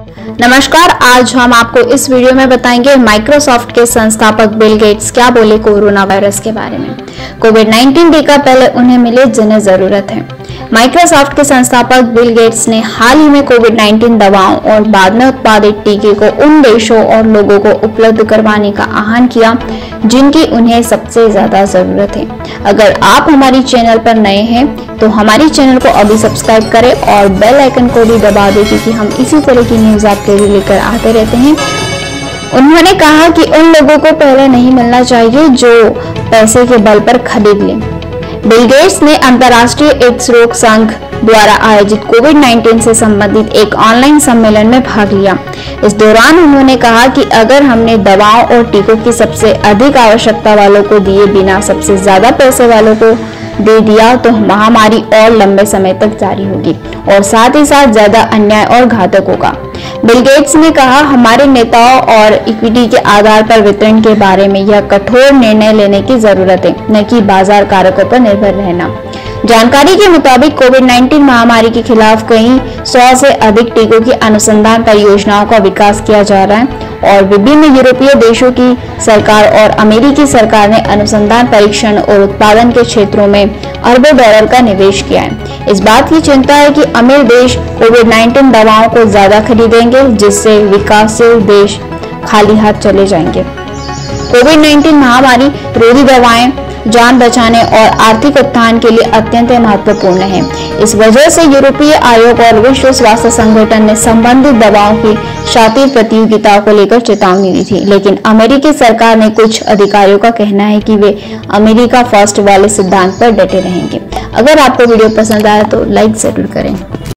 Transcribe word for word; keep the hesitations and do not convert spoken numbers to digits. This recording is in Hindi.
नमस्कार, आज हम आपको इस वीडियो में बताएंगे माइक्रोसॉफ्ट के संस्थापक बिल गेट्स क्या बोले कोरोना वायरस के बारे में। कोविड नाइनटीन टीका पहले उन्हें मिले जिन्हें जरूरत है। माइक्रोसॉफ्ट के संस्थापक बिल गेट्स ने हाल ही में कोविड नाइनटीन दवाओं और बाद में उत्पादित टीके को उन देशों और लोगों को उपलब्ध करवाने का आह्वान किया जिनकी उन्हें सबसे ज्यादा जरूरत है। अगर आप हमारी चैनल पर नए हैं तो हमारी चैनल को अभी सब्सक्राइब करें और बेल आइकन को भी दबा दें क्योंकि हम इसी तरह की न्यूज आपके लिए लेकर आते रहते हैं। उन्होंने कहा कि उन लोगों को पहले नहीं मिलना चाहिए जो पैसे के बल पर खरीद लें। बिल गेट्स ने अंतर्राष्ट्रीय एड्स रोग संघ द्वारा आयोजित कोविड नाइनटीन से संबंधित एक ऑनलाइन सम्मेलन में भाग लिया। इस दौरान उन्होंने कहा कि अगर हमने दवाओं और टीकों की सबसे अधिक आवश्यकता वालों को दिए बिना सबसे ज्यादा पैसे वालों को दे दिया तो महामारी और लंबे समय तक जारी होगी और साथ ही साथ ज्यादा अन्याय और घातक होगा। बिल गेट्स ने कहा, हमारे नेताओं और इक्विटी के आधार पर वितरण के बारे में यह कठोर निर्णय लेने की जरूरत है, न कि बाजार कारकों पर निर्भर रहना। जानकारी के मुताबिक कोविड नाइनटीन महामारी के खिलाफ कई सौ से अधिक टीकों की अनुसंधान परियोजनाओं का विकास किया जा रहा है और विभिन्न यूरोपीय देशों की सरकार और अमेरिकी सरकार ने अनुसंधान, परीक्षण और उत्पादन के क्षेत्रों में अरबों डॉलर का निवेश किया है। इस बात की चिंता है कि अमीर देश कोविड नाइनटीन दवाओं को ज्यादा खरीदेंगे जिससे विकासशील देश खाली हाथ चले जाएंगे। कोविड नाइनटीन महामारी रोधी दवाएं जान बचाने और आर्थिक उत्थान के लिए अत्यंत महत्वपूर्ण है। इस वजह से यूरोपीय आयोग और विश्व स्वास्थ्य संगठन ने संबंधित दवाओं की शातिर प्रतियोगिताओं को लेकर चेतावनी दी थी, लेकिन अमेरिकी सरकार ने कुछ अधिकारियों का कहना है कि वे अमेरिका फर्स्ट वाले सिद्धांत पर डटे रहेंगे। अगर आपको वीडियो पसंद आया तो लाइक जरूर करें।